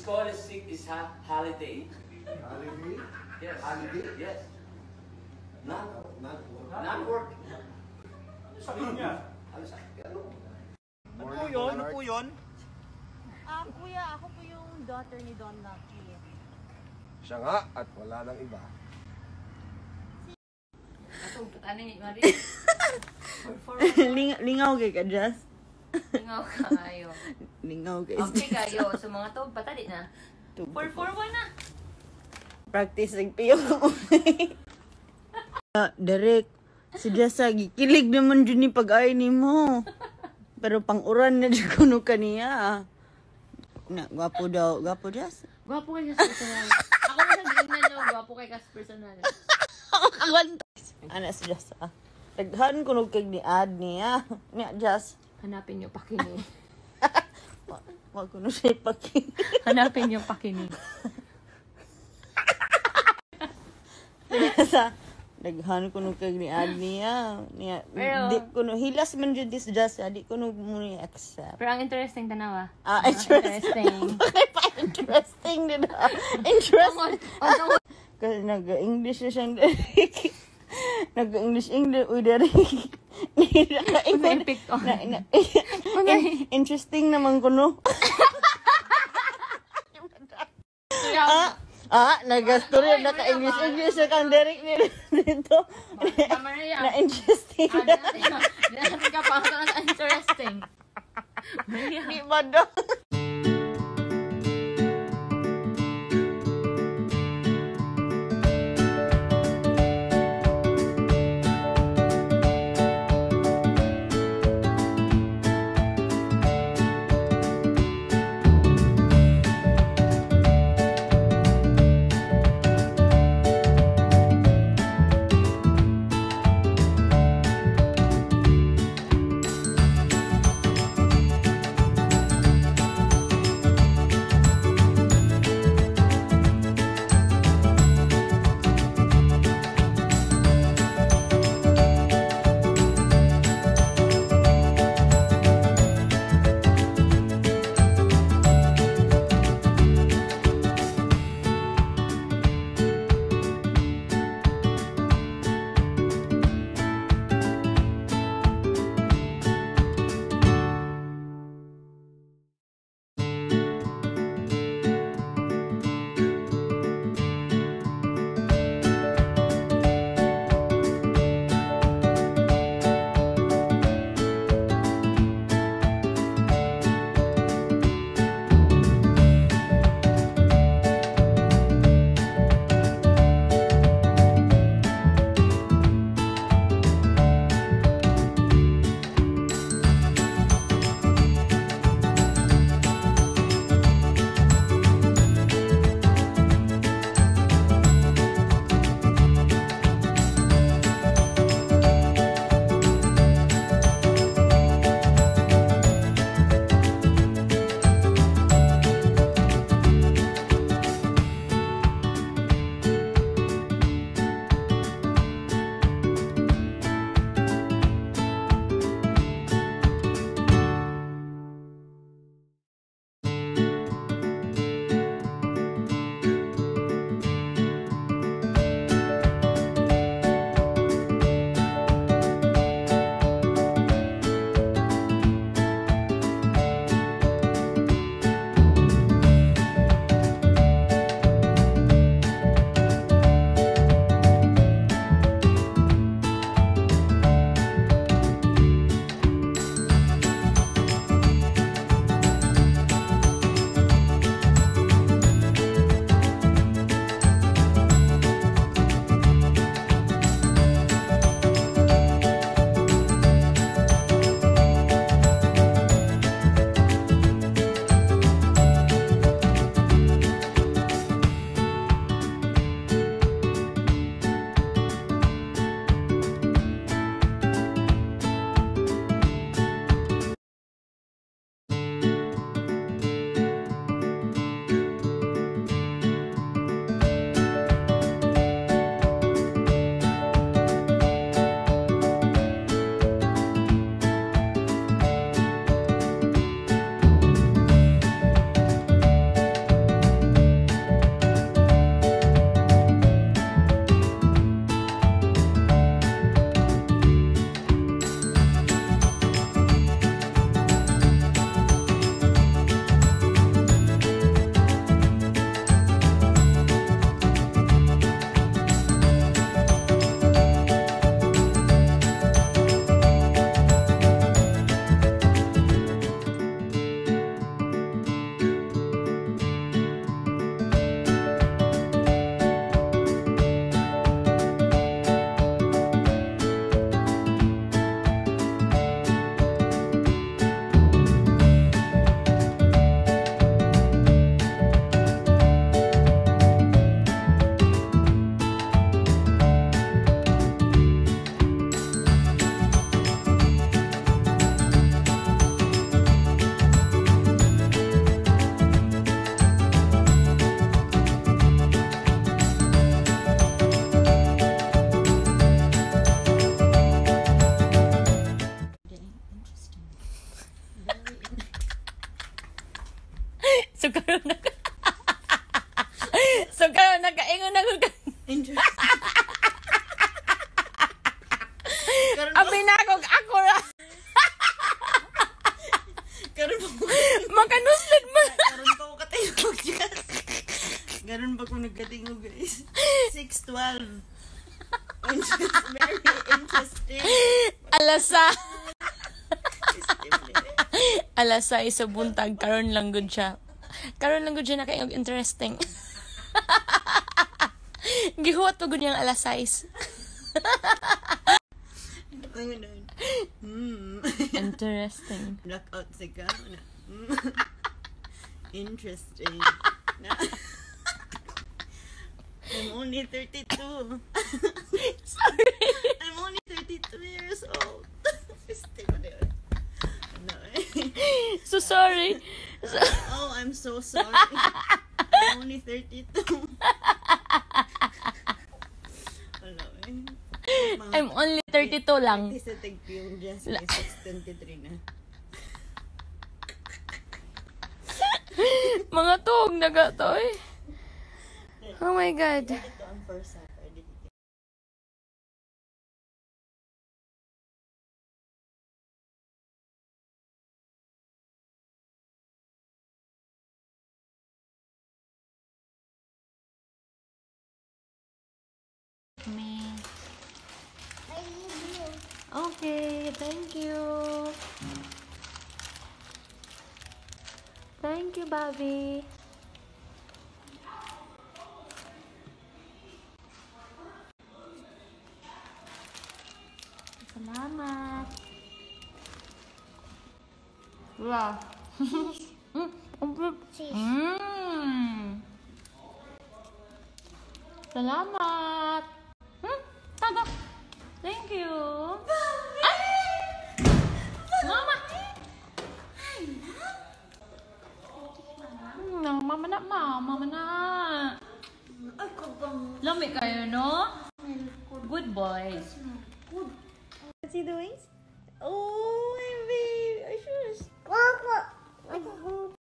school is holiday. Holiday? Yes. Holiday? Yes. Not Non-work. Ano sabi niya? Ano po yun? Ano po yun? Kuya, ako po yung daughter ni Don Lucky. Siya nga at wala nang iba. Atong ani Mari. Lingaw kay ka, Jess? Lingaw kayo. Lingaw kay Okay kayo. So mga to, patali na. 441 na. Practice ng piyo. Derek, si Jessa, gikilig naman dyan ni pag-ay ni mo. Pero pang-uran na dyan kuno kaniya. Gwapo daw. Gwapo, Jess? Gwapo kay kas personal. Ako na nagignan nyo, gwapo kay kas personal. Ano si Jessa? Daghan kuno kay ni ad niya. Niya, Jess. Hanapin nyo pakini. Wag kuno siya pakini. Hanapin nyo pakini. Jessa. Daghan kuno kay ni ad niya. Pero- Di kuno hilas man jud dis Jessa. Di kuno mo ni accept. Pero ang interesting tanawa. Interesting. Bakit pa interesting din ha? Interesting. Kasi nag-English na siyang Derek. Nag-English. Uy, Derek. Pick on. Interesting naman kuno. Nag-story. Naka-English na kang Derek dito. Tama na yan. Na-interesting. Natin ka pa ang interesting. Di ba daw? So karon nakaingon ako ka. Abi na ako ra. Karon pa Makanuslit man. karon pa ko katingog dyan. Karon pa ko nagkatingog guys. 6:12. Very interesting. Alasa sa buntag karon lang gud siya. Karon lang gud siya nakaingog interesting. Gihuwat pa gud niyang alas 6. Interesting. Blackout sa ka. Interesting. I'm only 32. Sorry. I'm only 32 years old. So sorry. Oh, I'm so sorry. I'm only 32. Hello. I'm only 32 lang. Sa tagpiyong dyan, 6:23 na. Mga tug nagatoy. Oh my God. Ito ang first half. Me. Okay, thank you. Thank you, Bobby. Salamat. Wow. Salamat. Taga. Thank you. Ay! Mama. Mama na, mama na. Lami kayo, no? Good boys. What's he doing? Oh, my baby. I should